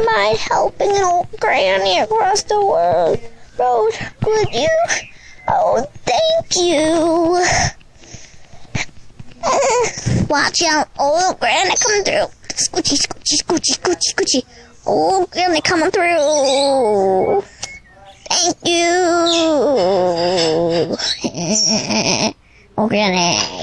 mind helping an old granny across the road, would you? Oh, thank you. Watch out, old granny coming through. Scoochie, scoochie, scoochie, scoochie, scoochie. Old granny coming through. Thank you. Oh, granny.